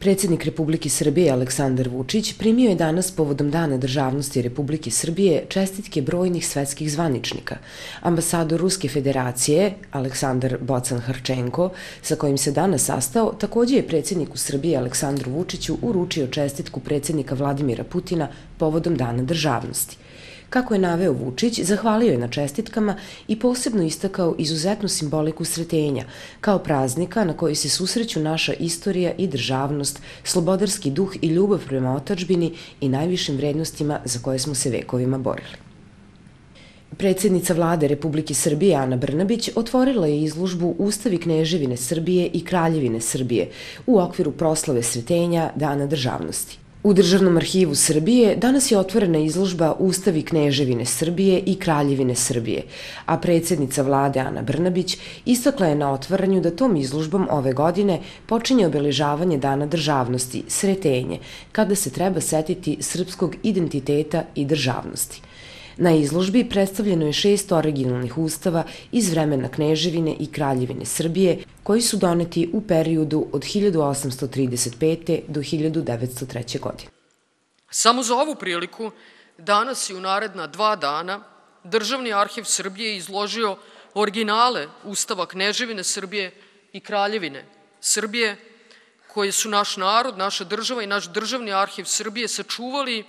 Predsjednik Republike Srbije Aleksandar Vučić primio je danas povodom Dana državnosti Republike Srbije čestitke brojnih svetskih zvaničnika. Ambasador Ruske federacije Aleksandar Bocan-Harčenko, sa kojim se danas sastao, takođe je predsjedniku Srbije Aleksandru Vučiću uručio čestitku predsjednika Vladimira Putina povodom Dana državnosti. Kako je naveo Vučić, zahvalio je na čestitkama i posebno istakao izuzetnu simboliku Sretenja, kao praznika na koji se susreću naša istorija i državnost, slobodarski duh i ljubav prema otadžbini i najvišim vrednostima za koje smo se vekovima borili. Predsjednica Vlade Republike Srbije Ana Brnabić otvorila je izložbu Ustav i Kneževine Srbije i Kraljevine Srbije u okviru proslave Sretenja Dana državnosti. U Državnom arhivu Srbije danas je otvorena izložba Ustav i Kneževine Srbije i Kraljevine Srbije, a predsjednica Vlade Ana Brnabić istakla je na otvaranju da tom izložbom ove godine počinje obeležavanje Dana državnosti, Sretenje, kada se treba setiti srpskog identiteta i državnosti. Na izložbi predstavljeno je 6 originalnih ustava iz vremena Kneževine i Kraljevine Srbije, koji su doneti u periodu od 1835. do 1903. godine. Samo za ovu priliku, danas i u naredna 2 dana, Državni arhiv Srbije izložio originale Ustava Kneževine Srbije i Kraljevine Srbije, koje su naš narod, naša država i naš Državni arhiv Srbije sačuvali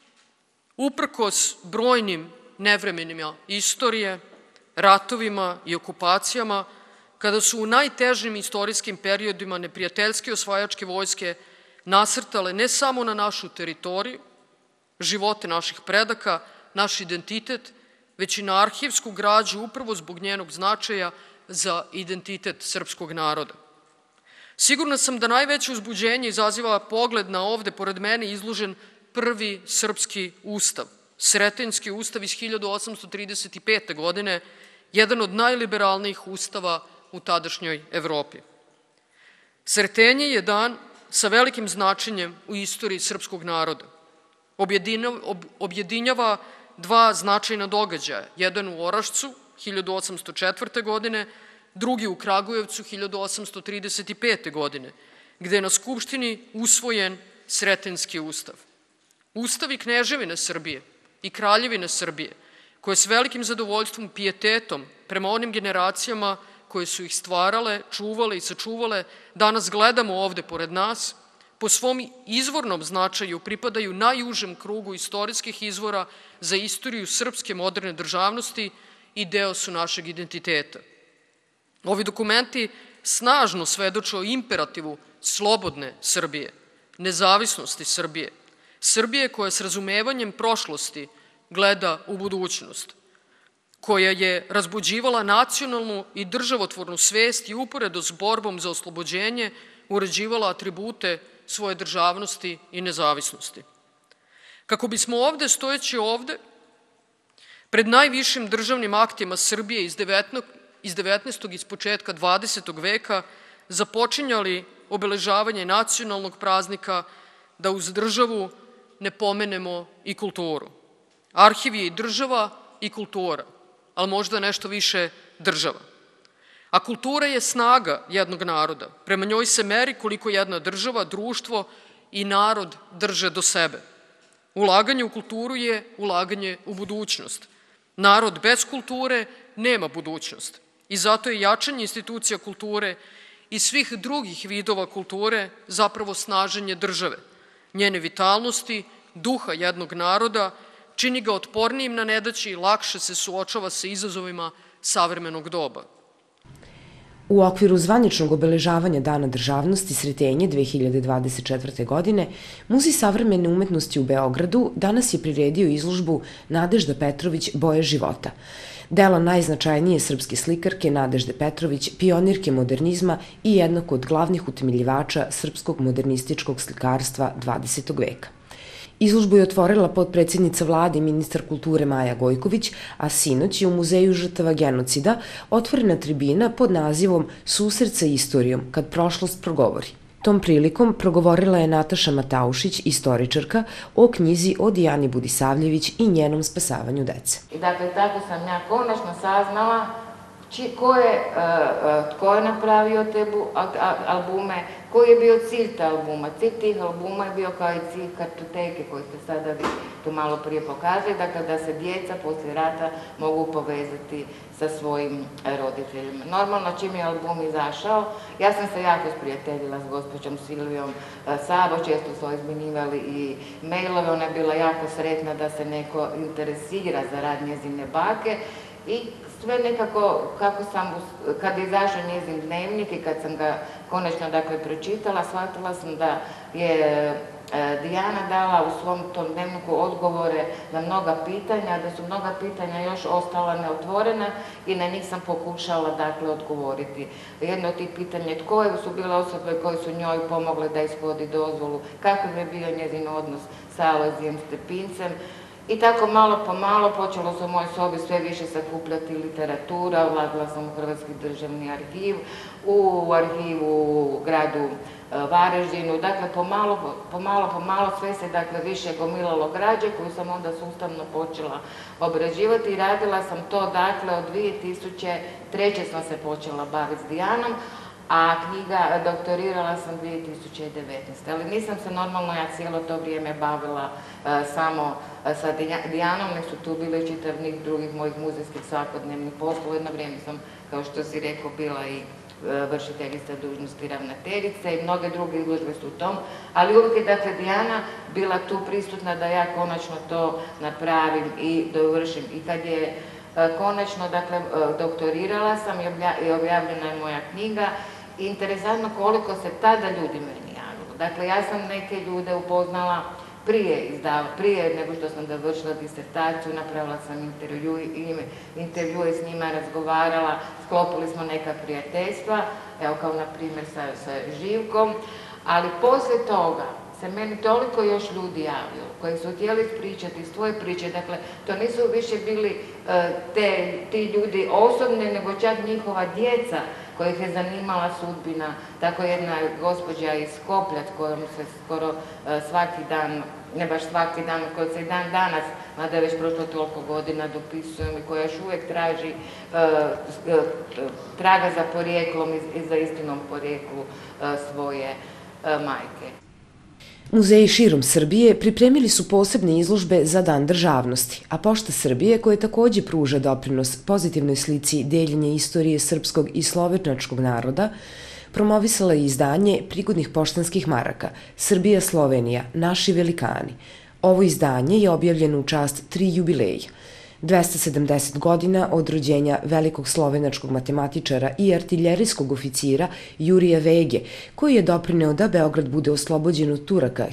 uprkos brojnim nevremenima istorije, ratovima i okupacijama, kada su u najtežim istorijskim periodima neprijateljske osvajačke vojske nasrtale ne samo na našu teritoriju, živote naših predaka, naš identitet, već i na arhivsku građu upravo zbog njenog značaja za identitet srpskog naroda. Sigurna sam da najveće uzbuđenje izaziva pogled na ovde pored mene izložen prvi srpski ustav, Sretenjski ustav iz 1835. godine, jedan od najliberalnijih ustava u tadašnjoj Evropi. Sretenje je dan sa velikim značenjem u istoriji srpskog naroda. Objedinjava 2 značajna događaja, jedan u Orašcu 1804. godine, drugi u Kragujevcu 1835. godine, gde je na Skupštini usvojen Sretenjski ustav. Ustav i Kneževine Srbije i Kraljevine Srbije, koje s velikim zadovoljstvom, pijetetom prema onim generacijama koje su ih stvarale, čuvale i sačuvale, danas gledamo ovde pored nas, po svom izvornom značaju pripadaju najužem krugu istorijskih izvora za istoriju srpske moderne državnosti i deo su našeg identiteta. Ovi dokumenti snažno svedoče o imperativu slobodne Srbije, nezavisnosti Srbije, Srbije koja s razumevanjem prošlosti gleda u budućnost, koja je razbuđivala nacionalnu i državotvornu svest i uporedo s borbom za oslobođenje uređivala atribute svoje državnosti i nezavisnosti. Kako bismo ovde, stojeći ovde, pred najvišim državnim aktima Srbije iz 19. iz početka 20. veka započinjali obeležavanje nacionalnog praznika, da uz državu ne pomenemo i kulturu. Arhiv je i država i kultura, ali možda nešto više država. A kultura je snaga jednog naroda. Prema njoj se meri koliko jedna država, društvo i narod drže do sebe. Ulaganje u kulturu je ulaganje u budućnost. Narod bez kulture nema budućnost. I zato je jačanje institucija kulture i svih drugih vidova kulture zapravo snaženje države, njene vitalnosti, duha jednog naroda, čini ga otpornijim na nedaće i lakše se suočava sa izazovima savremenog doba. U okviru zvaničnog obeležavanja Dana državnosti Sretenje 2024. godine, Muzej savremene umetnosti u Beogradu danas je priredio izložbu Nadežda Petrović Boje života. Delo najznačajnije srpske slikarke Nadežde Petrović, pionirke modernizma i jednog od glavnih utemeljivača srpskog modernističkog slikarstva 20. veka. Izložbu je otvorila potpredsjednica Vlade i ministar kulture Maja Gojković, a sinoć je u Muzeju žrtava genocida otvorena tribina pod nazivom Susret sa istorijom, kad prošlost progovori. Tom prilikom progovorila je Nataša Mataušić, istoričarka, o knjizi o Dijani Budisavljević i njenom spasavanju dece. I dakle, tako sam ja konačno saznala tko je napravio te albume, koji je bio cilj te albuma. Cilj tih albuma je bio kao i cilj kartoteke koji ste sada vi tu malo prije pokazali, dakle da se djeca poslije rata mogu povezati sa svojim roditeljima. Normalno, čim je album izašao, ja sam se jako sprijateljila s gospođom Silvijom Sabo, često smo izmjenjivali i mailove, ona je bila jako sretna da se neko interesira za rad njezine bake i sve nekako, kad je izašao njezin dnevnik i kad sam ga konačno pročitala, shvatila sam da je Dijana dala u svom tom dnevniku odgovore na mnoga pitanja, da su mnoga pitanja još ostala neotvorena i na njih sam pokušala odgovoriti. Jedno od tih pitanja je tko su bile osobe koje su njoj pomogle da ishodi dozvolu, kakav je bio njezin odnos sa Alojzijem Stepincem. I tako malo po malo počelo se u mojoj sobi sve više sakupljati literatura, ulazila sam u Hrvatski državni arhiv, u arhivu u gradu Varaždinu, dakle pomalo sve se više gomilalo građe koju sam onda sustavno počela obrađivati i radila sam to od 2003. sam se počela baviti s Dijanom, a doktorirala sam 2019. Ali nisam se normalno ja cijelo to vrijeme bavila samo sa Dijanom, nek su tu bili čitav niz drugih mojih muzejskih svakodnevnih poslova. Jedno vrijeme sam, kao što si rekao, bila i vršiteljica dužnosti ravnateljice i mnoge druge izložbe su u tom, ali uvijek je Dijana bila tu prisutna da ja konačno to napravim i dovršim. I kad je konačno, doktorirala sam i objavljena je moja knjiga, i interesantno koliko se tada ljudi meni javilo. Dakle, ja sam neke ljude upoznala prije nego što sam završila disertaciju, napravila sam intervjue s njima, razgovarala, sklopili smo neka prijateljstva, evo kao na primjer sa Živkom, ali poslije toga se meni toliko još ljudi javilo koji su htjeli pričati svoje priče, dakle to nisu više bili ti ljudi osobne, nego čak njihova djeca kojih je zanimala sudbina, tako jedna gospođa iz Skopja kojom se skoro svaki dan, ne baš svaki dan, koji se i dan danas, mada je već prošlo toliko godina, dopisujem i koja još uvijek traga za porijeklom i za istinom porijeklu svoje majke. Muzeji širom Srbije pripremili su posebne izložbe za Dan državnosti, a Pošta Srbije, koja takođe pruža doprinos pozitivnoj slici deljenja istorije srpskog i slovenačkog naroda, promovisala je izdanje prigodnih poštanskih maraka Srbija-Slovenija, naši velikani. Ovo izdanje je objavljeno u čast 3 jubileja. 270 godina od rođenja velikog slovenačkog matematičara i artiljerijskog oficira Jurija Vege, koji je doprineo da Beograd bude oslobođen od Turaka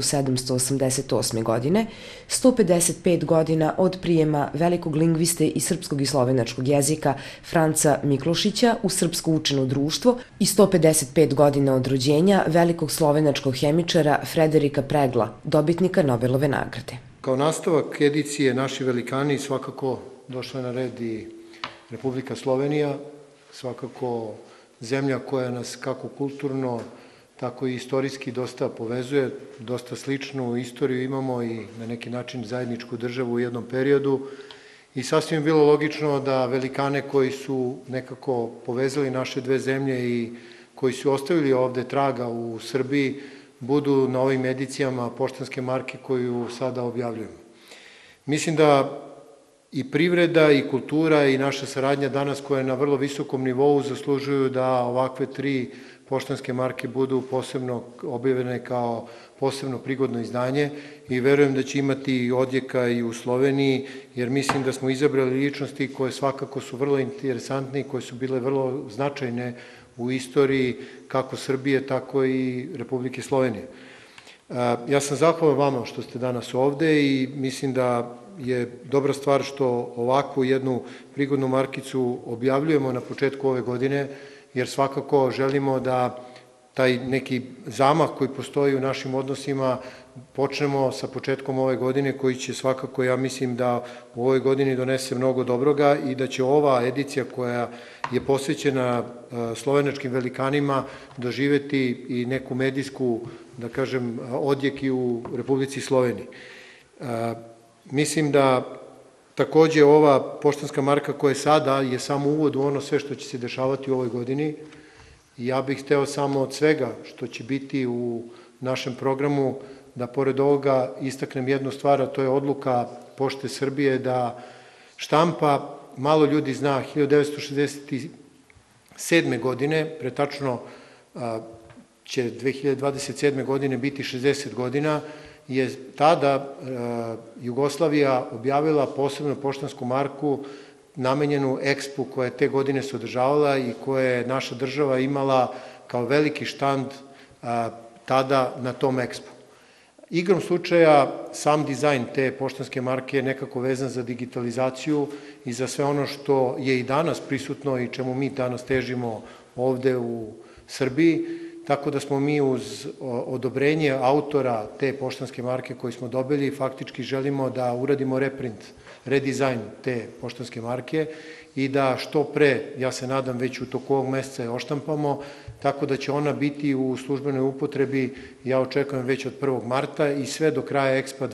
1788. godine, 155 godina od prijema velikog lingviste i srpskog i slovenačkog jezika Franca Miklošića u srpsko učeno društvo i 155 godina od rođenja velikog slovenačkog hemičara Frederika Pregla, dobitnika Nobelove nagrade. Kao nastavak edicije Naši velikani svakako došla je na red i Republika Slovenija, svakako zemlja koja nas kako kulturno, tako i istorijski dosta povezuje, dosta sličnu istoriju imamo i na neki način zajedničku državu u jednom periodu i sasvim je bilo logično da velikane koji su nekako povezali naše dve zemlje i koji su ostavili ovde traga u Srbiji budu na ovim edicijama poštanske marke koju sada objavljujemo. Mislim da i privreda i kultura i naša saradnja danas koja je na vrlo visokom nivou zaslužuju da ovakve 3 poštanske marke budu posebno objavljene kao posebno prigodno izdanje i verujem da će imati odjeka i u Sloveniji, jer mislim da smo izabrali ličnosti koje svakako su vrlo interesantne i koje su bile vrlo značajne u istoriji kako Srbije, tako i Republike Slovenije. Ja sam zahvalan vama što ste danas ovde i mislim da je dobra stvar što ovakvu jednu prigodnu markicu objavljujemo na početku ove godine, jer svakako želimo da taj neki zamah koji postoji u našim odnosima počnemo sa početkom ove godine, koji će svakako, ja mislim da u ovoj godini donese mnogo dobroga i da će ova edicija koja je posvećena slovenačkim velikanima doživeti i neku medijsku, da kažem, odjek i u Republici Sloveniji. Mislim da Takođe, ova poštanska marka koja je sada je samo uvod u ono sve što će se dešavati u ovoj godini. Ja bih hteo samo od svega što će biti u našem programu da pored ovoga istaknem jednu stvar, a to je odluka Pošte Srbije da štampa, malo ljudi zna, 1967. godine, pretačno će 2027. godine biti 60 godina, je tada Jugoslavija objavila posebnu poštansku marku namenjenu EXPO koja je te godine se održavala i koja je naša država imala kao veliki štand tada na tom EXPO. Igrom slučaja, sam dizajn te poštanske marke je nekako vezan za digitalizaciju i za sve ono što je i danas prisutno i čemu mi danas težimo ovde u Srbiji, tako da smo mi uz odobrenje autora te poštanske marke koju smo dobili, faktički želimo da uradimo reprint, redizajn te poštanske marke i da što pre, ja se nadam već u toku ovog meseca je oštampamo, tako da će ona biti u službenoj upotrebi, ja očekujem već od 1. marta i sve do kraja EXPA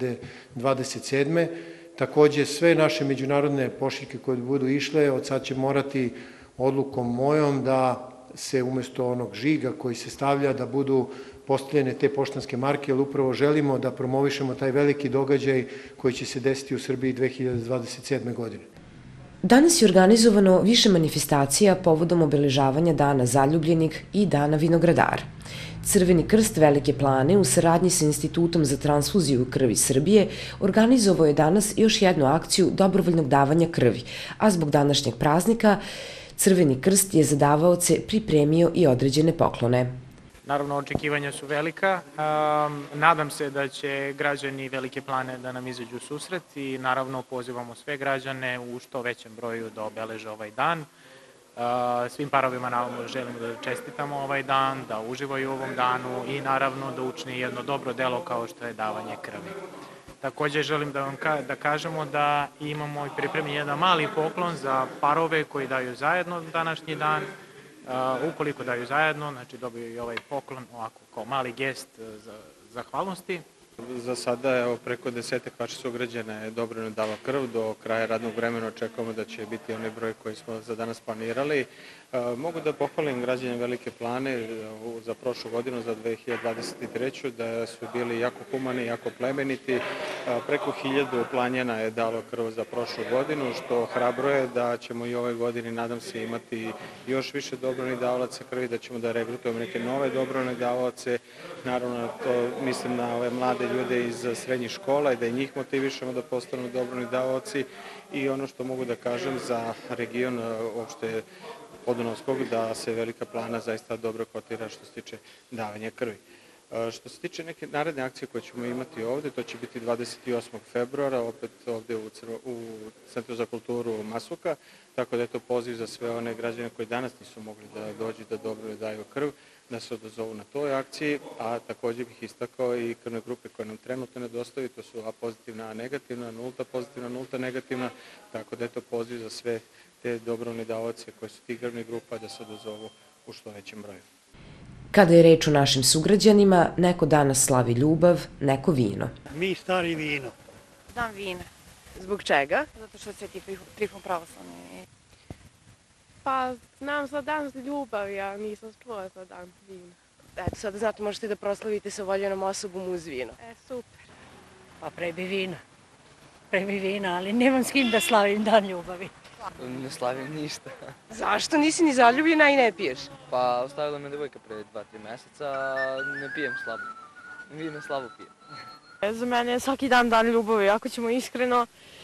2027. Takođe, sve naše međunarodne pošiljke koje budu išle, od sad će morati odlukom mojom da se umesto onog žiga koji se stavlja da budu postavljene te poštanske marke, jer upravo želimo da promovišemo taj veliki događaj koji će se desiti u Srbiji 2027. godine. Danas je organizovano više manifestacija povodom obeležavanja Dana zaljubljenih i Dana vinogradara. Crveni krst Velike Plane u saradnji sa Institutom za transfuziju krvi Srbije organizovao je danas još jednu akciju dobrovoljnog davanja krvi, a zbog današnjeg praznika Crveni krst je za davaoce pripremio i određene poklone. Naravno, očekivanja su velika. Nadam se da će građani Velike Plane da nam izađu u susret i naravno pozivamo sve građane u što većem broju da obeleže ovaj dan. Svim parovima naravno želimo da čestitamo ovaj dan, da uživaju u ovom danu i naravno da učine jedno dobro delo kao što je davanje krvi. Takođe želim da vam kažemo da imamo i pripremljen jedan mali poklon za parove koji daju zajedno današnji dan. Ukoliko daju zajedno, znači dobiju i ovaj poklon ovako kao mali gest zahvalnosti. Za sada je preko 10 vaših sugrađana je dobrovoljno dalo krv. Do kraja radnog vremena očekujemo da će biti onaj broj koji smo za danas planirali. Mogu da pohvalim građane Velike Plane za prošlu godinu, za 2023. da su bili jako humani, jako plemeniti. Preko 1000 planjena je dalo krv za prošlu godinu, što hrabruje da ćemo i ove godine, nadam se, imati još više dobrovoljnih davalaca krvi, da ćemo da regrutujemo neke nove dobrovoljne davalace. Naravno, to mislim na ove mlade ljude iz srednjih škola i da i njih motivišemo da postanu dobrovoljni davaoci. I ono što mogu da kažem za region uopšte Podunavskog, da se Velika Plana zaista dobro kotira što se tiče davanja krvi. Što se tiče neke naredne akcije koje ćemo imati ovde, to će biti 28. februara, opet ovde u Centru za kulturu Masuka, tako da je to poziv za sve one građane koji danas nisu mogli da dođu da dobro daju krv, da se odazovu na toj akciji, a takođe bih istakao i krvne grupe koje nam trenutno nedostaju, to su A pozitivna, A negativna, nulta pozitivna, nulta negativna, tako da je to poziv za sve te dobrovoljne davaoce koje su tih krvnih grupa da se odazovu u što većem broju. Kada je reč o našim sugrađanima, neko danas slavi ljubav, neko vino. Mi stari vino. Dan vina. Zbog čega? Zato što Sveti Trifon pravoslavni. Pa znam za dan ljubavi, ja nisam čula za dan vina. Eto, sada znate, možete da proslavite sa voljenom osobom uz vino. Super. Pa pre bi vina, ali nemam s kim da slavim dan ljubavi. Ne slavim ništa. Zašto? Nisi ni zaljubljena i ne piješ? Pa ostavila me devojka pre 2-3 meseca, ne pijem slabo. Vino slabo pijem. Za mene je svaki dan ljubavi, ako ćemo iskreno.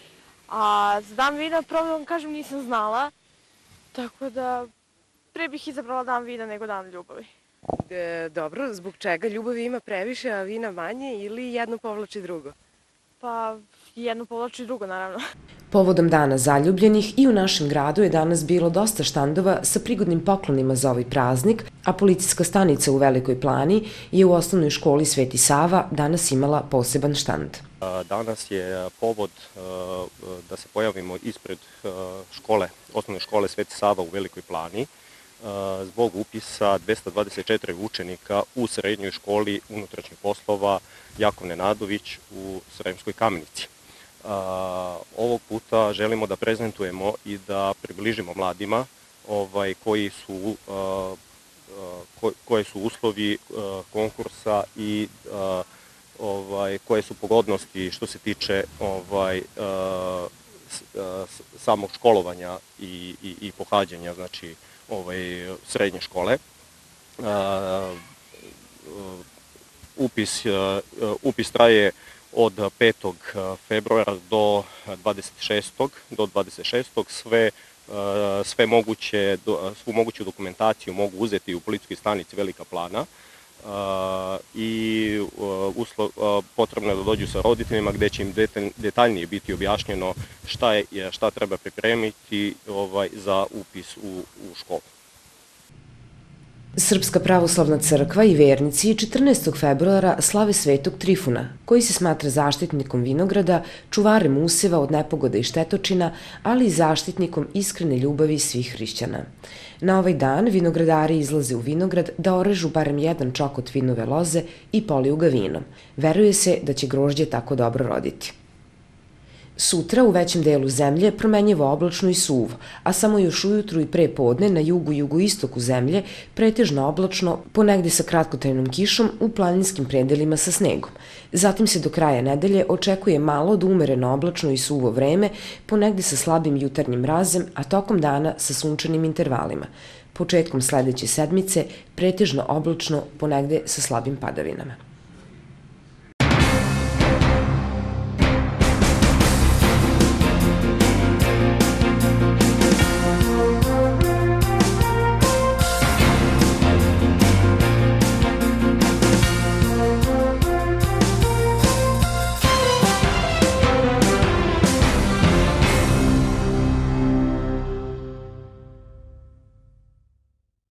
A za dan vina, pravo da vam kažem, nisam znala. Tako da pre bih izabrala dan vina nego dan ljubavi. Dobro, zbog čega ljubavi ima previše, a vina manje ili jedno povlači drugo? Pa jedno povlači drugo, naravno. Povodom Dana zaljubljenih i u našem gradu je danas bilo dosta štandova sa prigodnim poklonima za ovaj praznik, a policijska stanica u Velikoj Plani je u osnovnoj školi Sveti Sava danas imala poseban štand. Danas je povod da se pojavimo ispred osnovne škole Sveti Sava u Velikoj Plani zbog upisa 224 učenika u srednjoj školi unutrašnjih poslova Jakov Nenadović u Sremskoj Kamenici. Ovog puta želimo da prezentujemo i da približimo mladima koji su uslovi konkursa i koje su pogodnosti što se tiče samog školovanja i pohađanja, znači srednje škole. Upis traje od 5. februara do 26. Svu moguću dokumentaciju mogu uzeti u policijskoj stanici Velika Plana i potrebno je da dođu sa roditeljima gde će im detaljnije biti objašnjeno šta treba pripremiti za upis u školu. Srpska pravoslavna crkva i vernici 14. februara slave Svetog Trifuna, koji se smatra zaštitnikom vinograda, čuvarem useva od nepogoda i štetočina, ali i zaštitnikom iskrene ljubavi svih hrišćana. Na ovaj dan vinogradari izlaze u vinograd da orežu barem jedan čokot vinove loze i poliju ga vinom. Veruje se da će grožđe tako dobro roditi. Sutra u većem delu zemlje promenjivo oblačno i suvo, a samo još ujutru i pre podne na jugu i jugoistoku zemlje pretežno oblačno, ponegde sa kratkotrajnom kišom u planinskim predelima sa snegom. Zatim se do kraja nedelje očekuje malo do umereno oblačno i suvo vreme, ponegde sa slabim jutarnjim mrazem, a tokom dana sa sunčanim intervalima. Početkom sledeće sedmice pretežno oblačno, ponegde sa slabim padavinama.